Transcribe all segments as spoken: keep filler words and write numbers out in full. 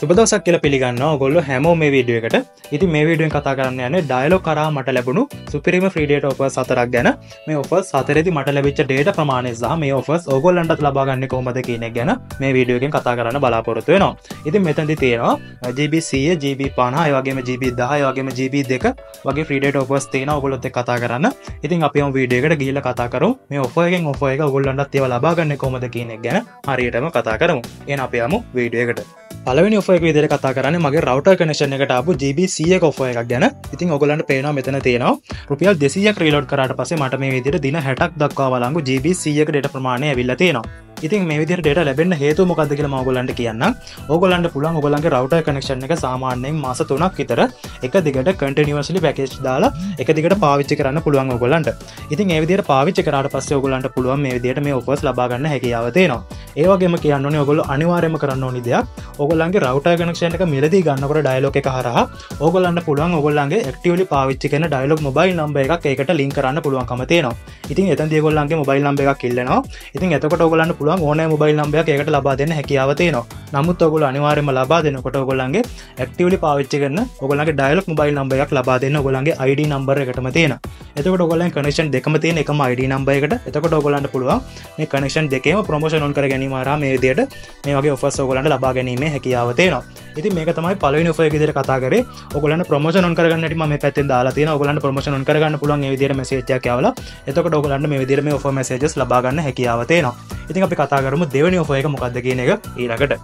සුබ දවසක් කියලා පිළිගන්නවා ඔයගොල්ලෝ හැමෝම මේ වීඩියෝ එකට. ඉතින් මේ වීඩියෝෙන් කතා කරන්න යන්නේ ඩයලොග් කරා මට ලැබුණු සුපිරිම ෆ්‍රී ඩේටා ඔෆර්ස් හතරක් ගැන. මේ ඔෆර්ස් හතරේදී මට ලැබිච්ච ඩේටා ප්‍රමාණය සහ මේ ඔෆර්ස් ඕගොල්ලන්ටත් ලබා ගන්න කොහොමද කියන එක ගැන මේ වීඩියෝ එකෙන් කතා කරන්න බලාපොරොත්තු වෙනවා. ඉතින් මෙතනදී තියෙනවා ජී බී සීය, ජී බී පනහ, ඒ වගේම ජී බී දහ, ඒ වගේම ජී බී දෙක වගේ ෆ්‍රී ඩේටා ඔෆර්ස් තියෙනවා ඔයගොල්ලොත් එක්ක කතා කරන්න. ඉතින් අපි යමු වීඩියෝ එකට ගිහිල්ලා කතා කරමු. මේ ඔෆර් එකෙන් ඔෆර් එක ඔයගොල්ලන්ටත් ඒවා ලබා ගන්න කොහොමද කියන එක ගැන හරියටම කතා කරමු. එහෙනම් අපි යමු වීඩියෝ එකට. පළවෙනි ඔෆර් එක විදිහට කතා කරන්නේ මගේ රවුටර් කනෙක්ෂන් එකට ආපු ජී බී සීයක ඔෆර් එකක් ගැන. ඉතින් ඔයගොල්ලන්ට පේනවා මෙතන තියෙනවා රුපියල් දෙසීයක් රීලෝඩ් කරාට පස්සේ මට මේ විදිහට දින හැටක් දක්වා වළංගු ජී බී සීයක ඩේටා ප්‍රමාණය ඇවිල්ලා තියෙනවා. ඉතින් මේ විදිහට ඩේටා ලැබෙන්න හේතුව මොකක්ද කියලා මම ඔයගොල්ලන්ට කියන්නම්. ඔයගොල්ලන්ට පුළුවන් ඔයගොල්ලන්ගේ රවුටර් කනෙක්ෂන් එක සාමාන්‍යයෙන් මාස තුනක් විතර එක දිගට කන්ටිනියස්ලි පැකේජ් දාලා එක දිගට පාවිච්චි කරන්න පුළුවන් ඔයගොල්ලන්ට. ඉතින් මේ විදිහට පාවිච්චි කරාට පස්සේ ඔයගොල්ලන්ට පුළුවන් මේ විදිහට මේ ඔෆර්ස් ලබා ගන්න හැකියාව තියෙනවා. ඒ වගේම කියන්න ඕනේ ඔයගොල්ලෝ අනිවාර්යයෙන්ම කරන්න ඕනි දෙයක් ඔයගොල්ලන්ගේ රවුටර් කනෙක්ෂන් එක මිලදී ගන්නකොට ඩයලොග් එක හරහා ඔයගොල්ලන්ට පුළුවන් ඔයගොල්ලන්ගේ ඇක්ටිව්ලි පාවිච්චි කරන ඩයලොග් මොබයිල් නම්බර් එකක් ඒකට ලින්ක් කරන්න පුළුවන්කම තියෙනවා. ඉතින් එතනදී ඔයගොල්ලන්ගේ මොබයිල් නම්බර් එකක් ඉල්ලනවා. ඉතින් එතකොට ඔයගොල්ලන්ට පුළුවන් ඕනෑ මොබයිල් නම්බරයක් ඒකට ලබා දෙන්න හැකියාව තියෙනවා. නමුත් ඔයගොල්ලෝ අනිවාර්යයෙන්ම ලබා දෙනකොට ඔයගොල්ලන්ගේ ඇක්ටිව්ලි පාවිච්චි කරන ඔයගොල්ලන්ගේ ඩයලොග් මොබයිල් නම්බර් එකක් ලබා දෙන්න ඔයගොල්ලන්ගේ ආයි ඩී නම්බර් එකටම තියෙනවා. එතකොට ඔයගොල්ලන්ගේ කනෙක්ෂන් දෙකම තියෙන එකම ආයි ඩී නම්බර් එකට. එතකොට ඔයගොල්ලන්ට පුළුවන් මේ කනෙක්ෂන් දෙකේම ප්‍රොමෝෂන් ඔන් කර ගැනීම හරහා මේ විදිහට මේ වගේ ඔෆර්ස් ඔයගොල්ලන්ට ලබා ගැනීමේ හැකියාව තියෙනවා. ඉතින් මේක තමයි පළවෙනි ඔෆර් එක විදිහට කතා කරේ. ඔයගොල්ලන්ට ප්‍රොමෝෂන් ඔන් කරගන්න හැටි මම මේ පැත්තෙන් දාලා තියෙනවා. ඔයගොල්ලන්ට ප්‍රොමෝෂන් ඔන් කරගන්න පුළුවන් මේ විදිහට මෙසේජ් එකක් යවලා. එතකොට ඔයගොල්ලන්ට මේ විදිහට මේ ඔෆර් මෙසේජස් ලබා ගන්න හැකියාව තියෙනවා. ඉතින් අපි කතා කරමු දෙවෙනි ඔෆර් එක මොකක්ද කියන එක ඊළඟට.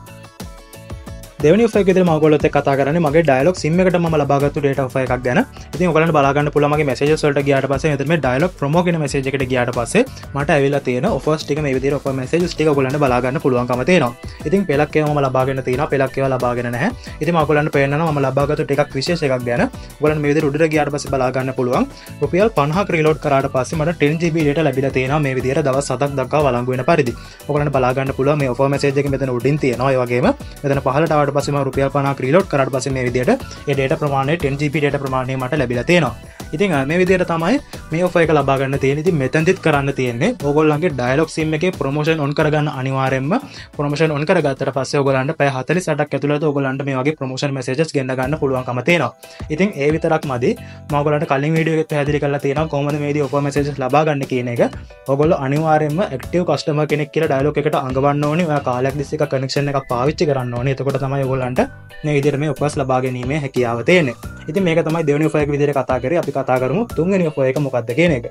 දෙවෙනි ඔෆර් එක විදිහට මම ඔයගොල්ලොත් එක්ක කතා කරන්නේ මගේ ඩයලොග් සිම් එකට මම ලබාගත්තු ඩේටා ඔෆර් එකක් ගැන. ඉතින් ඔයගොල්ලන්ට බලා ගන්න පුළුවන් මගේ මෙසේජස් වලට ගියාට පස්සේ මෙතන මේ ඩයලොග් ප්‍රොමෝ කියන මෙසේජ් එකට ගියාට පස්සේ මට ඇවිල්ලා තියෙන ඔෆර්ස් ටික මේ විදිහට ඔෆර් මෙසේජස් ටික ඔයගොල්ලන්ට බලා ගන්න පුළුවන්කම තියෙනවා. ඉතින් පෙලක් ඒවා මම ලබාගෙන තියෙනවා, පෙලක් ඒවා ලබාගෙන නැහැ. ඉතින් මම ඔයගොල්ලන්ට පේන්නනවා මම ලබාගත්තු ටිකක් විශේෂ එකක් ගැන. ඔයගොල්ලන්ට මේ විදිහට උඩට ගියාට පස්සේ බලා ගන්න පුළුවන් රුපියල් පනහක් රීලෝඩ් කරාට පස්සේ මට ටෙන් ජී බී ඩේටා ලැබිලා තියෙනවා මේ විදිහට දවස් හතක් දක්වා වළංගු වෙන පරිදි. ඔයගොල්ලන්ට බලා ගන්න පුළුවන් මේ ඔෆර් මෙසේජ් එක මෙතන උඩින් තියෙනවා. ඒ වගේම මෙතන පහළට ආවට පස්සේ මම රුපියල් පනහක් රීලෝඩ් කරාට පස්සේ මේ විදිහට ඒ ඩේටා ප්‍රමාණය ටෙන් ජී බී ඩේටා ප්‍රමාණය මට ලැබිලා තියෙනවා. ඉතින් මේ විදිහට තමයි මේ ඔෆර් එක ලබා ගන්න තියෙන්නේ. ඉතින් මෙතනදිත් කරන්න තියෙන්නේ ඕගොල්ලන්ගේ ඩයලොග් සිම් එකේ ප්‍රොමෝෂන් ඔන් කරගන්න අනිවාර්යයෙන්ම ප්‍රොමෝෂන් ඔන් කරගත්තට පස්සේ ඕගොල්ලන්ට පැය හතළිස් අටක් ඇතුළත ඕගොල්ලන්ට මේ වගේ ප්‍රොමෝෂන් මෙසේජස් ගෙන්න ගන්න පුළුවන්කම තියෙනවා. ඉතින් ඒ විතරක් මදි. මම ඕගොල්ලන්ට කලින් වීඩියෝ එකේ පැහැදිලි කරලා තියෙනවා කොහොමද මේ විදිහේ ඔෆර් මෙසේජස් ලබා ගන්න කියන එක. ඕගොල්ලෝ අනිවාර්යයෙන්ම ඇක්ටිව් කස්ටමර් කෙනෙක් කියලා ඩයලොග් එකට අඟවන්න ඕනේ. ඔයා කාලයක් තිස්සේ එක කනෙක්ෂන් එකක් පාවිච්චි කරන්න ඕනේ. එතකොට තමයි ඕගොල්ලන්ට මේ විදිහට මේ ඔෆර්ස් ලබා ගැනීමේ හැකියාව තියෙන්නේ. ඉතින් මේක තමයි දෙවෙනි ඔෆර් එක විදිහට කතා කරේ. අපි කතා කරමු තුන්වෙනි ඔෆර් එක මොකක්ද කියන එක.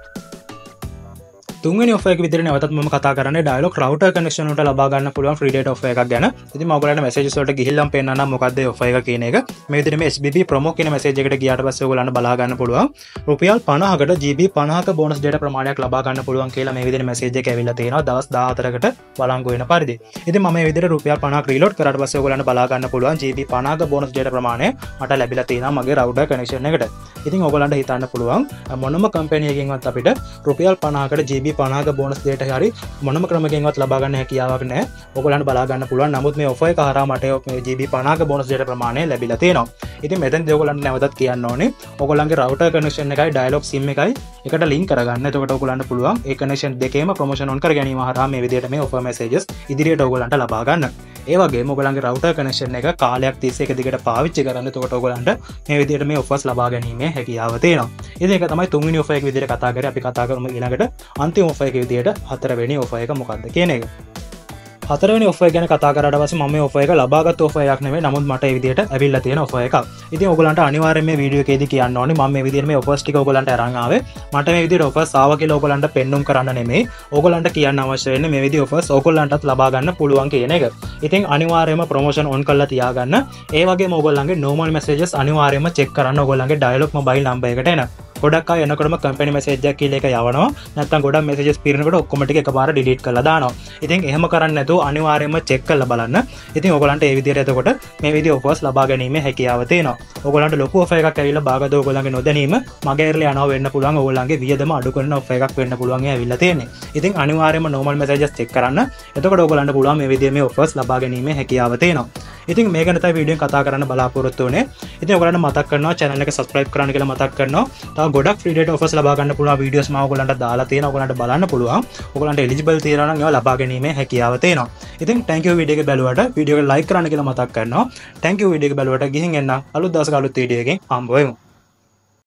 තුන්වෙනි ඔෆර් එක විදිහට නැවතත් මම කතා කරන්නේ ඩයලොග් රවුටර් කනෙක්ෂන් වලට ලබා ගන්න පුළුවන් ෆ්‍රී ඩේටා ඔෆර් එකක් ගැන. ඉතින් මම ඔයගොල්ලන්ට මෙසේජස් වලට ගිහිල්ලාම පෙන්නන්නම් මොකක්ද මේ ඔෆර් එක කියන එක. මේ විදිහට මේ එස් බී බී ප්‍රොමෝ කියන මෙසේජ් එකට ගියාට පස්සේ ඔයගොල්ලන්ට බලා ගන්න පුළුවන් රුපියල් පනහකට ජී බී පනහක බෝනස් ඩේටා ප්‍රමාණයක් ලබා ගන්න පුළුවන් කියලා මේ විදිහට මෙසේජ් එක ඇවිල්ලා තියෙනවා දවස් දාහතරකට වළංගු වෙන පරිදි. ඉතින් මම මේ විදිහට රුපියල් පනහක් රීලෝඩ් කරාට පස්සේ ඔයගොල්ලන්ට බලා ගන්න පුළුවන් ජී බී පනහක බෝනස් ඩේටා ප්‍රමාණය මට ලැබිලා තියෙනවා මගේ රවුටර් කනෙක්ෂන් එකට. ඉතින් ඔයගොල්ලන්ට හිතන්න පුළුවන් මොනම කම්පැනි එකකින්වත් අපිට රුපියල් පනහකට ජී බී පනහක බෝනස් හරි මොනම ක්‍රමකින්වත් ලබා ගන්න හැකියාවක් නැහැ. ඔයගොල්ලන්ට බලා ගන්න පුළුවන්. නමුත් මේ ඔෆර් එක හරහා මට මේ ජී බී පනහක බෝනස් ඩේටා ප්‍රමාණය ලැබිලා තියෙනවා. ඉතින් මෙතනදී ඔයගොල්ලන්ට නැවතත් කියන්න ඕනේ ඔයගොල්ලන්ගේ රවුටර් කනෙක්ෂන් එකයි ඩයලොග් සිම් එකයි එකට ලින්ක් කරගන්න. එතකොට ඔයගොල්ලන්ට පුළුවන් ඒ කනෙක්ෂන් දෙකේම ප්‍රොමෝෂන් ඔන් කර ගැනීම හරහා මේ විදිහට මේ ඔෆර් මෙසේජස් ඉදිරියට ඔයගොල්ලන්ට ලබා ගන්න. ඒ වගේම ඔයගොල්ලන්ගේ රවුටර් කනෙක්ෂන් එක කාලයක් තිස්සේ එක දිගට පාවිච්චි කරන්න. එතකොට ඔයගොල්ලන්ට මේ විදිහට මේ ඔෆර්ස් ලබා ගැනීමේ හැකියාව තියෙනවා. ඉතින් ඒක තමයි තුන්වෙනි ඔෆර් එක විදිහට කතා කරේ. අපි කතා කරමු ඊළඟට අන්තිම ඔෆර් එක විදිහට හතරවෙනි ඔෆර් එක මොකක්ද කියන එක. හතරවෙනි ඔෆර් ගැන කතා කරාට පස්සේ මම මේ ඔෆර් එක ලබාගත් ඔෆර් එකක් නෙමෙයි. නමුත් මට මේ විදිහට ඇවිල්ලා තියෙන ඔෆර් එකක්. ඉතින් ඔයගොල්ලන්ට අනිවාර්යයෙන් මේ වීඩියෝ එකේදී කියන්න ඕනේ මම මේ විදිහට මේ ඔෆර්ස් ටික ඔයගොල්ලන්ට අරන් ආවේ. මට මේ විදිහට ඔෆර්ස් ආවා කියලා ඔයගොල්ලන්ට පෙන්눔 කරන්න නෙමෙයි. ඔයගොල්ලන්ට කියන්න අවශ්‍ය වෙන්නේ මේ විදිහේ ඔෆර්ස් ඔයගොල්ලන්ටත් ලබා ගන්න පුළුවන් කියන එක. ඉතින් අනිවාර්යයෙන්ම ප්‍රොමෝෂන් ඔන් කරලා තියාගන්න. ඒ වගේම ඔයගොල්ලන්ගේ normal messages අනිවාර්යයෙන්ම check කරන්න ඔයගොල්ලන්ගේ dialog mobile number එකට එන. ගොඩක් අය එනකොටම කම්පැනි මෙසේජ් එකක් කියලා එක යවනවා. නැත්නම් ගොඩක් මෙසේජස් පිරෙනකොට ඔක්කොම ටික එකපාර ඩිලීට් කරලා දානවා. ඉතින් එහෙම කරන්නේ නැතුව අනිවාර්යයෙන්ම චෙක් කරලා බලන්න. ඉතින් ඔයගොල්ලන්ට මේ විදිහට එතකොට මේ විදිහේ ඔෆර්ස් ලබා ගැනීමේ හැකියාව තියෙනවා. ඔයගොල්ලන්ට ලොකු ඔෆර් එකක් ඇවිල්ලා බාගද ඔයගොල්ලන්ගේ නොදැනීම මගේ ඇරලා යනවා වෙන්න පුළුවන්. ඔයගොල්ලන්ගේ වියදම අඩු කරන ඔෆර් එකක් වෙන්න පුළුවන්. ඒ ඇවිල්ලා තියෙන්නේ. ඉතින් අනිවාර්යයෙන්ම normal messages check කරන්න. එතකොට ඔයගොල්ලන්ට පුළුවන් මේ විදිහේ මේ ඔෆර්ස් ලබා ගැනීමේ හැකියාව තියෙනවා. ඉතින් මේ ගැන තමයි වීඩියෝෙන් කතා කරන්න බලාපොරොත්තු වෙන්නේ. ඉතින් ඔයගලන්ට මතක් කරනවා channel එක subscribe කරන්න කියලා මතක් කරනවා. තව ගොඩක් free data offers ලබා ගන්න පුළුවන් videos මම ඔයගලන්ට දාලා තියෙනවා. ඔයගලන්ට බලන්න පුළුවන්. ඔයගලන්ට eligible තියෙනවා නම් ඒවා ලබා ගැනීමේ හැකියාව තියෙනවා. ඉතින් thank you video එක බැලුවට video එක like කරන්න කියලා මතක් කරනවා. thank you video එක බැලුවට ගිහින් එන්න අලුත් දවසක අලුත් video එකකින් හම්බ වෙමු.